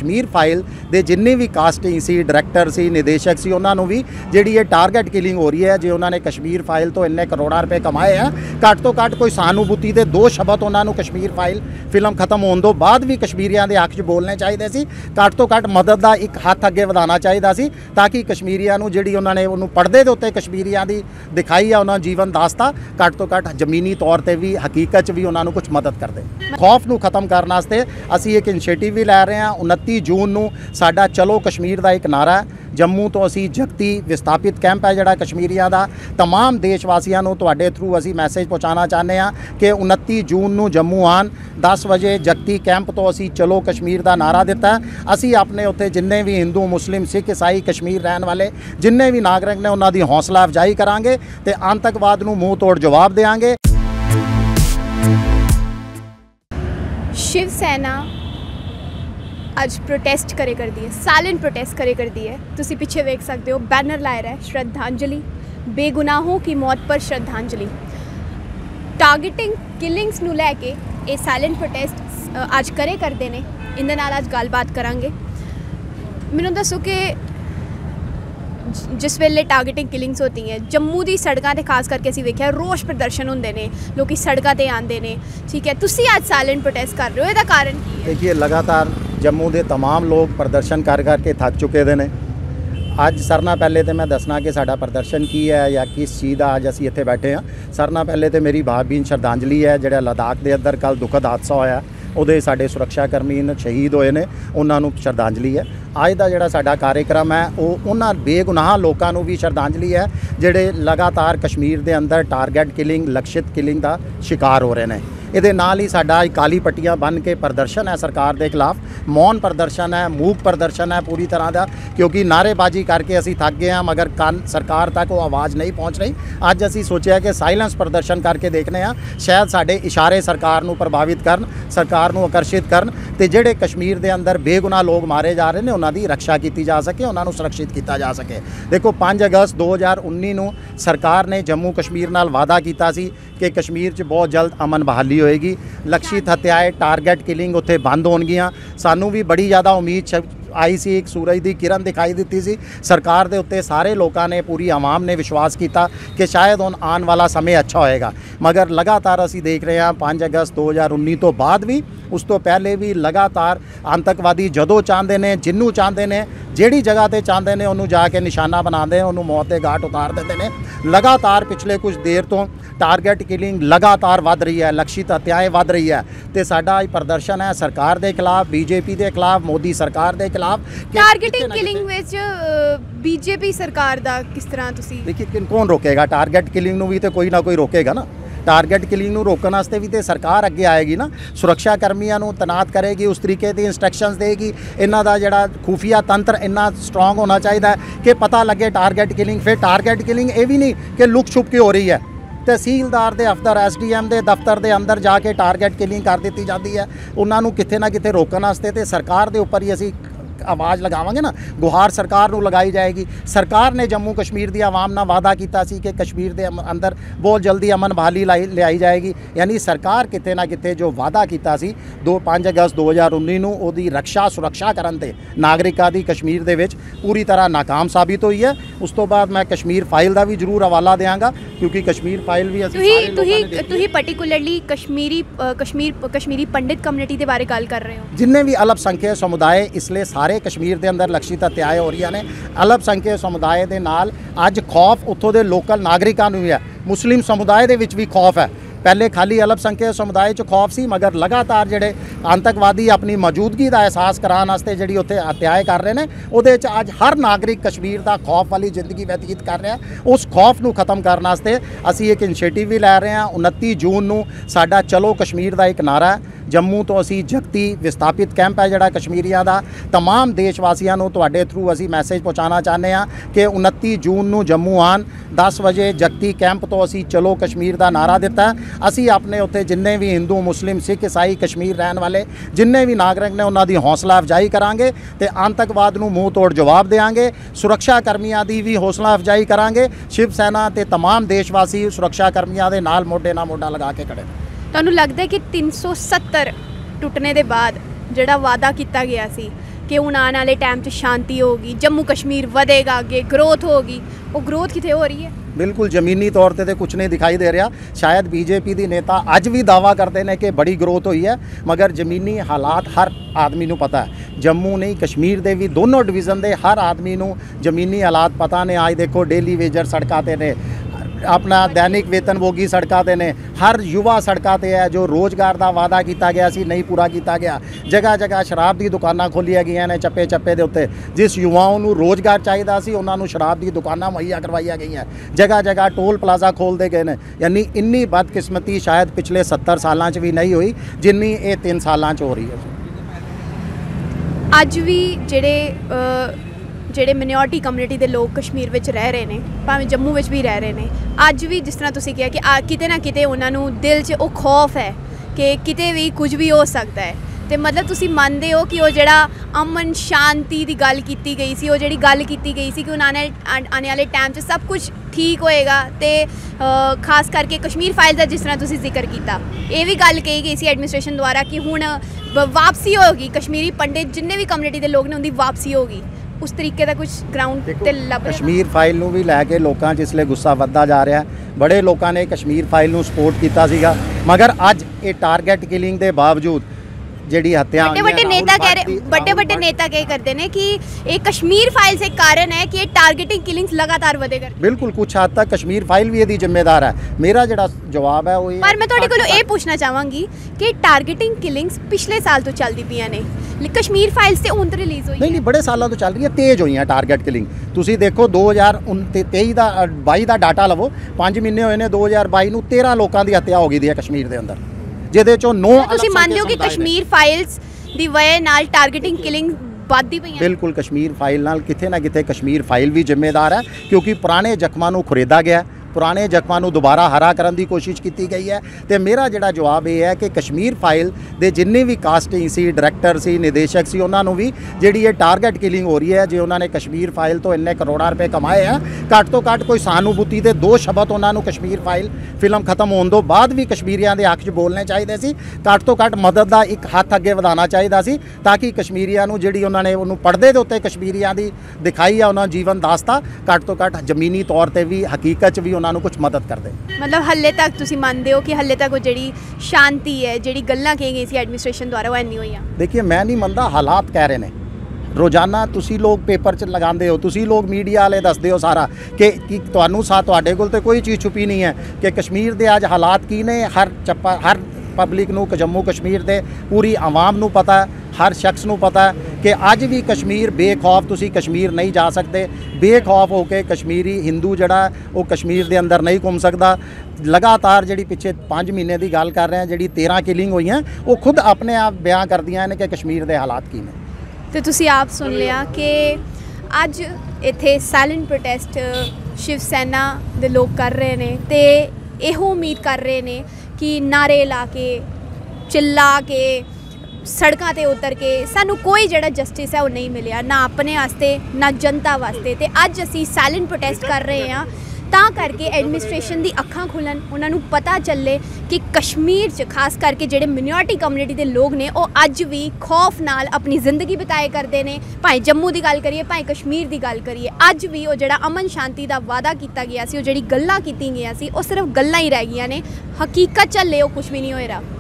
Kashmir file ਦੇ ਜਿੰਨੇ ਵੀ casting ਸੀ, director ਸੀ, ਨਿदेशक ਸੀ, ਉਹਨਾਂ ਨੂੰ ਵੀ ਜਿਹੜੀ ਇਹ ਟਾਰਗੇਟ ਕਿਲਿੰਗ ਹੋ ਰਹੀ ਹੈ। ਜੇ ਉਹਨਾਂ ਨੇ ਕਸ਼ਮੀਰ ਫਾਈਲ ਤੋਂ ਇੰਨੇ ਕਰੋੜਾਂ ਰੁਪਏ ਕਮਾਏ ਆ, ਘੱਟ ਤੋਂ ਘੱਟ ਕੋਈ ਸਹਾਨੂਭੂਤੀ ਦੇ 2 ਸ਼ਬਦ ਉਹਨਾਂ ਨੂੰ ਕਸ਼ਮੀਰ ਫਾਈਲ ਫਿਲਮ ਖਤਮ ਹੋਣ ਤੋਂ ਬਾਅਦ ਵੀ ਕਸ਼ਮੀਰੀਆਂ ਦੇ ਹੱਕ 'ਚ ਬੋਲਣੇ ਚਾਹੀਦੇ ਸੀ। ਘੱਟ ਤੋਂ ਘੱਟ ਮਦਦ ਦਾ ਇੱਕ ਹੱਥ ਅੱਗੇ ਵਧਾਉਣਾ ਚਾਹੀਦਾ ਸੀ, ਤਾਂ ਕਿ ਕਸ਼ਮੀਰੀਆਂ ਨੂੰ ਜਿਹੜੀ ਉਹਨਾਂ ਨੇ ਉਹਨੂੰ ਪਰਦੇ ਦੇ ਉੱਤੇ ਕਸ਼ਮੀਰੀਆਂ ਦੀ ਦਿਖਾਈ ਆ ਉਹਨਾਂ ਜੀਵਨ ਦਾਸਤਾ, ਘੱਟ ਤੋਂ ਘੱਟ ਜ਼ਮੀਨੀ ਤੌਰ ਤੇ ਵੀ ਹਕੀਕਤ 'ਚ ਵੀ ਉਹਨਾਂ ਨੂੰ ਕੁਝ ਮਦਦ ਕਰਦੇ। ਖੌਫ ਨੂੰ ਖਤਮ ਕਰਨ ਵਾਸਤੇ ਅਸੀਂ ਇੱਕ ਇਨੀਸ਼ੀਏਟਿਵ ਵੀ ਲੈ ਰਹੇ ਹਾਂ। 29 ਜੂਨ ਨੂੰ ਸਾਡਾ ਚਲੋ ਕਸ਼ਮੀਰ ਦਾ ਇੱਕ ਨਾਰਾ ਹੈ। ਜੰਮੂ ਤੋਂ ਅਸੀਂ ਜਗਤੀ ਵਿਸਥਾਪਿਤ ਕੈਂਪ ਹੈ ਜਿਹੜਾ ਕਸ਼ਮੀਰੀਆਂ ਦਾ, तमाम ਦੇਸ਼ ਵਾਸੀਆਂ ਨੂੰ ਤੁਹਾਡੇ ਥਰੂ ਅਸੀਂ ਮੈਸੇਜ ਪਹੁੰਚਾਉਣਾ ਚਾਹੁੰਦੇ ਹਾਂ ਕਿ 29 ਜੂਨ ਨੂੰ ਜੰਮੂ ਆਉਣ। 10 ਵਜੇ ਜਗਤੀ ਕੈਂਪ ਤੋਂ ਅਸੀਂ ਚਲੋ ਕਸ਼ਮੀਰ ਦਾ ਨਾਰਾ ਦਿੱਤਾ। ਅਸੀਂ ਆਪਣੇ ਉੱਥੇ ਜਿੰਨੇ ਵੀ ਹਿੰਦੂ, ਮੁਸਲਿਮ, ਸਿੱਖ, ਈਸਾਈ, ਕਸ਼ਮੀਰ ਰਹਿਣ ਵਾਲੇ ਜਿੰਨੇ ਵੀ ਨਾਗਰਿਕ ਨੇ ਉਹਨਾਂ ਦੀ ਹੌਸਲਾ ਅਫਜ਼ਾਈ ਕਰਾਂਗੇ ਤੇ ਆਤੰਕਵਾਦ ਨੂੰ ਮੂੰਹ ਤੋੜ ਜਵਾਬ ਦੇਵਾਂਗੇ। शिव सेना ਅੱਜ ਪ੍ਰੋਟੈਸਟ ਕਰੇ ਕਰਦੀ ਹੈ, ਸਾਇਲੈਂਟ ਪ੍ਰੋਟੈਸਟ ਕਰੇ ਕਰਦੀ ਹੈ। ਤੁਸੀਂ ਪਿੱਛੇ ਵੇਖ ਸਕਦੇ ਹੋ ਬੈਨਰ ਲਾਇਆ ਹੈ श्रद्धांजलि बेगुनाहों की मौत पर श्रद्धांजलि। टारगेटिंग किलिंग्स ਨੂੰ ਲੈ ਕੇ ਇਹ ਸਾਇਲੈਂਟ ਪ੍ਰੋਟੈਸਟ ਅੱਜ ਕਰੇ ਕਰਦੇ ਨੇ। ਇਹਦੇ ਨਾਲ ਅੱਜ ਗੱਲਬਾਤ ਕਰਾਂਗੇ। ਮੈਨੂੰ ਦੱਸੋ ਕਿ जिस वेले टारगेटिंग किलिंग्स होती हैं जम्मू की सड़कों पर खास करके असीं वेख्या रोष प्रदर्शन होंदे ने, लोग सड़कों पर आते हैं, ठीक है। तुसीं अज साइलेंट प्रोटेस्ट कर रहे हो, इसका कारण की है? देखिए लगातार जम्मू के तमाम लोग प्रदर्शन कर करके थक चुके हैं। ਅੱਜ सरना पहले तो मैं दसना कि साडा प्रदर्शन की है या किस चीज़ का अज असीं इत्थे बैठे हाँ। सरना पहले तो मेरी भावभीन श्रद्धांजलि है। जिहड़ा लद्दाख के अंदर कल दुखद हादसा होया ਉਹਦੇ ਸਾਡੇ ਸੁਰੱਖਿਆ ਕਰਮੀ ਸ਼ਹੀਦ ਹੋਏ ਨੇ, ਉਹਨਾਂ ਨੂੰ ਸ਼ਰਧਾਂਜਲੀ ਹੈ। ਅੱਜ ਦਾ ਜਿਹੜਾ ਸਾਡਾ ਕਾਰਜਕ੍ਰਮ ਹੈ ਉਹ ਉਹਨਾਂ ਬੇਗੁਨਾਹ ਲੋਕਾਂ ਨੂੰ ਵੀ ਸ਼ਰਧਾਂਜਲੀ ਹੈ ਜਿਹੜੇ ਲਗਾਤਾਰ ਕਸ਼ਮੀਰ ਦੇ ਅੰਦਰ ਟਾਰਗੇਟ ਕਿਲਿੰਗ, ਲਕਸ਼ਿਤ ਕਿਲਿੰਗ ਦਾ ਸ਼ਿਕਾਰ ਹੋ ਰਹੇ ਨੇ। ਇਹਦੇ ਨਾਲ ਹੀ ਸਾਡਾ ਕਾਲੀ ਪੱਟੀਆਂ ਬੰਨ ਕੇ ਪ੍ਰਦਰਸ਼ਨ ਹੈ ਸਰਕਾਰ ਦੇ ਖਿਲਾਫ। ਮੌਨ ਪ੍ਰਦਰਸ਼ਨ ਹੈ, ਮੂਕ ਪ੍ਰਦਰਸ਼ਨ ਹੈ ਪੂਰੀ ਤਰ੍ਹਾਂ ਦਾ, ਕਿਉਂਕਿ ਨਾਅਰੇਬਾਜ਼ੀ ਕਰਕੇ ਅਸੀਂ ਥੱਕ ਗਏ ਹਾਂ ਮਗਰ ਕੰਨ ਸਰਕਾਰ ਤੱਕ ਉਹ ਆਵਾਜ਼ ਨਹੀਂ ਪਹੁੰਚ ਰਹੀ। ਅੱਜ ਅਸੀਂ ਸੋਚਿਆ ਕਿ ਸਾਇਲੈਂਸ ਪ੍ਰਦਰਸ਼ਨ ਕਰਕੇ ਦੇਖਦੇ ਹਾਂ, ਸ਼ਾਇਦ ਸਾਡੇ ਇਸ਼ਾਰੇ ਸਰਕਾਰ ਨੂੰ ਪ੍ਰਭਾਵਿਤ ਕਰਨ, ਸਰਕਾਰ ਨੂੰ ਆਕਰਸ਼ਿਤ ਕਰਨ ਤੇ ਜਿਹੜੇ ਕਸ਼ਮੀਰ ਦੇ ਅੰਦਰ ਬੇਗੁਨਾਹ ਲੋਕ ਮਾਰੇ ਜਾ ਰਹੇ ਨੇ ਉਹਨਾਂ ਦੀ ਰੱਖਿਆ ਕੀਤੀ ਜਾ ਸਕੇ, ਉਹਨਾਂ ਨੂੰ ਸੁਰੱਖਿਤ ਕੀਤਾ ਜਾ ਸਕੇ। ਦੇਖੋ 5 ਅਗਸਤ 2019 ਨੂੰ ਸਰਕਾਰ ਨੇ ਜੰਮੂ ਕਸ਼ਮੀਰ ਨਾਲ ਵਾਅਦਾ ਕੀਤਾ ਸੀ ਕਿ ਕਸ਼ਮੀਰ 'ਚ ਬਹੁਤ ਜਲਦ ਅਮਨ ਬਹਾਲੀ ਹੋਏਗੀ, ਲਕਸ਼ਿਤ ਹੱਤਿਆਏ, ਟਾਰਗੇਟ ਕਿਲਿੰਗ ਉੱਥੇ ਬੰਦ ਹੋਣਗੀਆਂ। ਸਾਨੂੰ ਵੀ ਬੜੀ ਜ਼ਿਆਦਾ ਉਮੀਦ आई सी, एक सूरज की किरण दिखाई दी सी। सरकार के उत्ते सारे लोगों ने, पूरी आवाम ने विश्वास किया कि शायद हुण आने वाला समय अच्छा होएगा, मगर लगातार असी देख रहे हैं 5 अगस्त 2019 तो बाद भी, उस तो पहले भी लगातार आतंकवादी जदों चाहते हैं, जिन्हों चाहते हैं, जिहड़ी जगह पर चाहते हैं उन्होंने जाके निशाना बनाते हैं, उन्होंने मौत के घाट उतार देते हैं। लगातार पिछले कुछ देर तो टारगेट किलिंग लगातार वध रही है, लक्षित हत्याएं वध रही है। तो साडा प्रदर्शन है सरकार के खिलाफ, बीजेपी के खिलाफ, मोदी सरकार के खिलाफ। टारगेटिंग किलिंग विच बीजेपी सरकार दा किस तरह तुसी देखिए कौन रोकेगा? टारगेट किलिंग नूं भी तो कोई ना कोई रोकेगा ना। टारगेट किलिंग नूं रोकण वास्ते भी तो सरकार अगे आएगी ना, सुरक्षा कर्मियों नूं तैनात करेगी, उस तरीके की इंस्ट्रक्शंस देगी। इन्हां दा जिहड़ा खुफिया तंत्र इन्ना स्ट्रोंग होना चाहिए कि पता लगे टारगेट किलिंग। फिर टारगेट किलिंग ये भी नहीं कि लुक छुप के हो रही है, तहसीलदार के अफसर, SDM के दफ्तर के अंदर जाके टारगेट किलिंग कर दी जाती है। उन्होंने कितने ना कितने रोकने वास्ते तो सरकार के उपर ही असी आवाज़ लगावांगे ना, गुहार सरकार नूं लगाई जाएगी। सरकार ने जम्मू कश्मीर की आवाम नाल वादा किया सी कि कश्मीर के अंदर बहुत जल्दी अमन बहाली लियाई जाएगी। यानी सरकार किते ना किते जो वादा किया सी 5 अगस्त 2019 नूं उहदी रक्षा सुरक्षा करन ते नागरिकां दी कश्मीर दे विच पूरी तरह नाकाम साबित हुई है। उस तो बाद मैं कश्मीर फाइल का भी जरूर हवाला देंगा, क्योंकि कश्मीर फाइल भी तुही पर्टिकुलरली कश्मीरी पंडित कम्युनिटी के बारे गल कर रहे हो। जिन्ने भी अल्पसंख्यक समुदाय इसलिए सारे कश्मीर के अंदर लक्षित हत्याएं हो रही ने। अल्पसंख्यक समुदाय के नाल अज खौफ उत्थों के लोकल नागरिकों भी है, मुस्लिम समुदाय के विच भी खौफ है। पहले खाली अल्पसंख्यक समुदाय च खौफ सी, मगर लगातार जिहड़े आतंकवादी अपनी मौजूदगी का एहसास कराने वास्ते जिहड़ी उत्थे हत्याएं कर रहे हैं, उहदे च अज हर नागरिक कश्मीर का खौफ वाली जिंदगी व्यतीत कर रहा है। उस खौफ नूं खत्म करने वास्ते असी एक इनिशिएटिव भी लै रहे हैं। 29 जून नूं साडा चलो कश्मीर का एक नारा है। जम्मू तो असी जगती विस्थापित कैंप है जिहड़ा कश्मीरियां दा, तमाम देश वासियों नूं तुहाडे थ्रू असी मैसेज पहुँचाना चाहते हैं कि 29 जून नूं जम्मू आन 10 वजे जगती कैंप तो असी चलो कश्मीर का नारा दिता है। असी अपने उत्थे जिन्ने भी हिंदू, मुस्लिम, सिख, ईसाई, कश्मीर रहने वाले जिन्ने भी नागरिक ने उन्हां दी हौसला अफजाई करांगे ते आतंकवाद नूं मूँह तोड़ जवाब देंगे। सुरक्षा कर्मियों की भी हौसला अफजाई करांगे। शिव सेना ते तमाम देशवासी सुरक्षा कर्मियों के नाल मोढे नाल मोढा लगा के खड़े। ਤੁਹਾਨੂੰ ਲੱਗਦਾ है कि 370 टुटने के बाद जिहड़ा वादा किया गया सी कि हुण आने वाले टाइम 'च शांति होगी, जम्मू कश्मीर वधेगा, अगे ग्रोथ होगी, वो ग्रोथ कितने हो रही है? बिल्कुल जमीनी तौर ते कुछ नहीं दिखाई दे रहा। शायद बीजेपी दी नेता अज भी दावा करते हैं कि बड़ी ग्रोथ हुई है, मगर जमीनी हालात हर आदमी नूं पता है। जम्मू नहीं कश्मीर दे भी दोनों डिवीज़न दे हर आदमी नूं जमीनी हालात पता ने। आज देखो डेली वेजर सड़कों ते ने, अपना दैनिक वेतनभोगी सड़कों ते ने, हर युवा सड़कों ते है। जो रोज़गार का वादा किया गया सी नहीं पूरा किया गया। जगह जगह शराब की दुकानां खोलिया गई ने चप्पे चप्पे के उत्ते। जिस युवाओं को रोज़गार चाहिए सी उन्होंने शराब की दुकानां मुहैया करवाई गई हैं। जगह जगह टोल प्लाजा खोलते गए हैं। यानी इन्नी बदकिस्मती शायद पिछले 70 सालों भी नहीं हुई जिन्नी ये 3 सालों हो रही है। अज भी ਜਿਹੜੇ ਮਿਨੋਰਟੀ ਕਮਿਊਨਿਟੀ ਦੇ ਲੋਕ ਕਸ਼ਮੀਰ ਵਿੱਚ ਰਹਿ ਰਹੇ ਨੇ, ਭਾਵੇਂ ਜੰਮੂ ਵਿੱਚ ਵੀ ਰਹਿ ਰਹੇ ਨੇ, ਅੱਜ ਵੀ ਜਿਸ ਤਰ੍ਹਾਂ ਤੁਸੀਂ ਕਿਹਾ ਕਿ ਕਿਤੇ ਨਾ ਕਿਤੇ ਉਹਨਾਂ ਨੂੰ ਦਿਲ 'ਚ ਉਹ ਖੌਫ ਹੈ ਕਿ ਕਿਤੇ ਵੀ ਕੁਝ ਵੀ ਹੋ ਸਕਦਾ ਹੈ। ਤੇ ਮਤਲਬ ਤੁਸੀਂ ਮੰਨਦੇ ਹੋ ਕਿ ਉਹ ਜਿਹੜਾ ਅਮਨ ਸ਼ਾਂਤੀ ਦੀ ਗੱਲ ਕੀਤੀ ਗਈ ਸੀ, ਉਹ ਜਿਹੜੀ ਗੱਲ ਕੀਤੀ ਗਈ ਸੀ ਕਿ ਆਉਣ ਵਾਲੇ ਟਾਈਮ 'ਚ ਸਭ ਕੁਝ ਠੀਕ ਹੋਏਗਾ, ਤੇ ਖਾਸ ਕਰਕੇ ਕਸ਼ਮੀਰ ਫਾਈਲ ਦਾ ਜਿਸ ਤਰ੍ਹਾਂ ਤੁਸੀਂ ਜ਼ਿਕਰ ਕੀਤਾ, ਇਹ ਵੀ ਗੱਲ ਕਹੀ ਗਈ ਸੀ ਐਡਮਿਨਿਸਟ੍ਰੇਸ਼ਨ ਦੁਆਰਾ ਕਿ ਹੁਣ ਵਾਪਸੀ ਹੋਗੀ, ਕਸ਼ਮੀਰੀ ਪੰਡਿਤ ਜਿੰਨੇ ਵੀ ਕਮਿਊਨਿਟੀ ਦੇ ਲੋਕ ਨੇ ਉਹਦੀ ਵਾਪਸੀ ਹੋਗੀ। ਉਸ ਤਰੀਕੇ ਦਾ ਕੁਝ ਗਰਾਊਂਡ ਤੇ ਲੱਭ ਰਿਹਾ। ਕਸ਼ਮੀਰ ਫਾਈਲ ਨੂੰ ਵੀ ਲੈ ਕੇ ਲੋਕਾਂ 'ਚ ਇਸਲੇ ਗੁੱਸਾ ਵੱਧਦਾ ਜਾ ਰਿਹਾ। ਬੜੇ ਲੋਕਾਂ ਨੇ ਕਸ਼ਮੀਰ ਫਾਈਲ ਨੂੰ ਸਪੋਰਟ ਕੀਤਾ ਸੀਗਾ, ਮਗਰ ਅੱਜ ਇਹ ਟਾਰਗੇਟ ਕਿਲਿੰਗ ਦੇ ਬਾਵਜੂਦ ਜਿਹੜੀ ਹੱਤਿਆ ਵੱਡੇ ਨੇਤਾ ਕਹਿ ਰਹੇ, ਵੱਡੇ ਨੇਤਾ ਕੀ ਕਰਦੇ ਨੇ ਕਿ ਇਹ ਕਸ਼ਮੀਰ ਫਾਈਲ ਸੇ ਕਾਰਨ ਹੈ ਕਿ ਇਹ ਟਾਰਗੇਟਿੰਗ ਕਿਲਿੰਗਸ ਲਗਾਤਾਰ ਵਧੇ ਕਰ। ਬਿਲਕੁਲ ਕੁਛ ਹੱਦ ਤੱਕ ਕਸ਼ਮੀਰ ਫਾਈਲ ਵੀ ਇਹਦੀ ਜ਼ਿੰਮੇਦਾਰ ਹੈ। ਮੇਰਾ ਜਿਹੜਾ ਜਵਾਬ ਹੈ ਉਹ ਇਹ, ਪਰ ਮੈਂ ਤੁਹਾਡੇ ਕੋਲੋਂ ਇਹ ਪੁੱਛਣਾ ਚਾਹਾਂਗੀ ਕਿ ਟਾਰਗੇਟਿੰਗ ਕਿਲਿੰਗਸ ਪਿਛਲੇ ਸਾਲ ਤੋਂ ਚੱਲਦੀ ਪਈਆਂ ਨੇ, ਕਸ਼ਮੀਰ ਫਾਈਲਸ ਤੇ ਹੁਣ ਰਿਲੀਜ਼ ਹੋਈ ਨਹੀਂ ਬੜੇ ਸਾਲਾਂ ਤੋਂ ਚੱਲ ਰਹੀ ਹੈ, ਤੇਜ਼ ਹੋਈਆਂ ਟਾਰਗੇਟ ਕਿਲਿੰਗ। ਤੁਸੀਂ ਦੇਖੋ 2023 ਦਾ 22 ਦਾ ਡਾਟਾ ਲਵੋ, 5 ਮਹੀਨੇ ਹੋਏ ਨੇ 2022 ਨੂੰ 13 ਲੋਕਾਂ ਦੀ ਹੱਤਿਆ ਹੋ ਗਈ ਦੀ ਹੈ ਕਸ਼ਮੀਰ ਦੇ ਅੰਦਰ, ਜਿਹਦੇ ਚੋਂ 9 ਤੁਸੀਂ ਮੰਨਦੇ ਹੋ ਕਿ ਕਸ਼ਮੀਰ ਫਾਈਲਸ ਦੀ ਵਜ੍ਹਾ ਨਾਲ ਟਾਰਗੇਟਿੰਗ ਕਿਲਿੰਗ ਵੱਧਦੀ ਪਈਆਂ? ਬਿਲਕੁਲ ਕਸ਼ਮੀਰ ਫਾਈਲ ਨਾਲ ਕਿਤੇ ਨਾ ਕਿਤੇ ਕਸ਼ਮੀਰ ਫਾਈਲ ਵੀ ਜ਼ਿੰਮੇਦਾਰ ਹੈ, ਕਿਉਂਕਿ ਪੁਰਾਣੇ ਜ਼ਖਮਾਂ ਨੂੰ ਖੁਰੇਦਾ ਗਿਆ, ਪੁਰਾਣੇ ਜ਼ਖਮਾਂ ਨੂੰ ਦੁਬਾਰਾ ਹਰਾ ਕਰਨ ਦੀ ਕੋਸ਼ਿਸ਼ ਕੀਤੀ ਗਈ ਹੈ। ਤੇ ਮੇਰਾ ਜਿਹੜਾ ਜਵਾਬ ਇਹ ਹੈ ਕਿ ਕਸ਼ਮੀਰ ਫਾਈਲ ਦੇ ਜਿੰਨੇ ਵੀ ਕਾਸਟਿੰਗ ਸੀ, ਡਾਇਰੈਕਟਰ ਸੀ, ਨਿਦੇਸ਼ਕ ਸੀ, ਉਹਨਾਂ ਨੂੰ ਵੀ ਜਿਹੜੀ ਇਹ ਟਾਰਗੇਟ ਕਿਲਿੰਗ ਹੋ ਰਹੀ ਹੈ। ਜੇ ਉਹਨਾਂ ਨੇ ਕਸ਼ਮੀਰ ਫਾਈਲ ਤੋਂ ਇੰਨੇ ਕਰੋੜਾਂ ਰੁਪਏ ਕਮਾਏ ਆ, ਘੱਟ ਤੋਂ ਘੱਟ ਕੋਈ ਸਹਾਨੂਭੂਤੀ ਦੇ 2 ਸ਼ਬਦ ਉਹਨਾਂ ਨੂੰ ਕਸ਼ਮੀਰ ਫਾਈਲ ਫਿਲਮ ਖਤਮ ਹੋਣ ਤੋਂ ਬਾਅਦ ਵੀ ਕਸ਼ਮੀਰੀਆਂ ਦੇ ਹੱਕ 'ਚ ਬੋਲਣੇ ਚਾਹੀਦੇ ਸੀ। ਘੱਟ ਤੋਂ ਘੱਟ ਮਦਦ ਦਾ ਇੱਕ ਹੱਥ ਅੱਗੇ ਵਧਾਉਣਾ ਚਾਹੀਦਾ ਸੀ, ਤਾਂ ਕਿ ਕਸ਼ਮੀਰੀਆਂ ਨੂੰ ਜਿਹੜੀ ਉਹਨਾਂ ਨੇ ਉਹਨੂੰ ਪਰਦੇ ਦੇ ਉੱਤੇ ਕਸ਼ਮੀਰੀਆਂ ਦੀ ਦਿਖਾਈ ਆ ਉਹਨਾਂ ਜੀਵਨ ਦਾਸਤਾ, ਘੱਟ ਤੋਂ ਘੱਟ ਜ਼ਮੀਨੀ ਤੌਰ ਤੇ ਵੀ ਹਕੀਕਤ 'ਚ ਵੀ ਉਹਨਾਂ ਨੂੰ ਕੁਝ ਮਦਦ ਕਰਦੇ। मतलब हल्ले तक तुसी मानते हो कि हल्ले तक वो जड़ी शांति है, जड़ी गल्लां कही गई सी एडमिनिस्ट्रेशन द्वारा वो नहीं हुई? देखिए मैं नहीं मनता, हालात कह रहे हैं। रोज़ाना तुसी लोग पेपर च लगाते हो, तुसी लोग मीडिया वाले दसदे हो सारा कि तुहानू तुहाडे कोल ते कोई चीज़ छुपी नहीं है कि कश्मीर दे अज हालात की ने। हर पब्लिक नू जम्मू कश्मीर दे पूरी आवाम नू पता है, हर शख्स नू पता है कि अज भी कश्मीर बेखौफ तुसी कश्मीर नहीं जा सकते। बेखौफ होके कश्मीरी हिंदू जड़ा वो कश्मीर दे अंदर नहीं घूम सकता। लगातार जी पिछले 5 महीने की गल कर रहे हैं, जी 13 किलिंग हुई हैं, वो खुद अपने आप बयान कर दिया ने कि कश्मीर के हालात की ने। तो तुसी आप सुन लिया कि अज इत्थे साइलेंट प्रोटेस्ट शिव सेना दे लोग कर रहे हैं, तो यहो उम्मीद कर रहे हैं कि नारे ला के चिल्ला के सड़कों ते उतर के सानू कोई जड़ा जस्टिस है वो नहीं मिलिया, ना अपने वास्ते ना जनता वास्ते। तो अज असी साइलेंट प्रोटेस्ट कर रहे हैं ਤਾਂ ਕਰਕੇ ਐਡਮਿਨਿਸਟ੍ਰੇਸ਼ਨ ਦੀ ਅੱਖਾਂ ਖੁੱਲਣ, ਉਹਨਾਂ ਨੂੰ ਪਤਾ ਚੱਲੇ ਕਿ ਕਸ਼ਮੀਰ 'ਚ ਖਾਸ ਕਰਕੇ ਜਿਹੜੇ ਮਿਨੋਰਟੀ ਕਮਿਊਨਿਟੀ ਦੇ ਲੋਕ ਨੇ ਉਹ ਅੱਜ ਵੀ ਖੌਫ ਨਾਲ ਆਪਣੀ ਜ਼ਿੰਦਗੀ ਬਿਤਾਏ ਕਰਦੇ ਨੇ। ਭਾਵੇਂ ਜੰਮੂ ਦੀ ਗੱਲ ਕਰੀਏ, ਭਾਵੇਂ ਕਸ਼ਮੀਰ ਦੀ ਗੱਲ ਕਰੀਏ, ਅੱਜ ਵੀ ਉਹ ਜਿਹੜਾ ਅਮਨ ਸ਼ਾਂਤੀ ਦਾ ਵਾਅਦਾ ਕੀਤਾ ਗਿਆ ਸੀ, ਉਹ ਜਿਹੜੀ ਗੱਲਾਂ ਕੀਤੀਆਂ ਗਈਆਂ ਸੀ, ਉਹ ਸਿਰਫ ਗੱਲਾਂ ਹੀ ਰਹਿ ਗਈਆਂ ਨੇ, ਹਕੀਕਤ 'ਚ ਹਲੇ ਉਹ ਕੁਝ ਵੀ ਨਹੀਂ ਹੋਇਆ।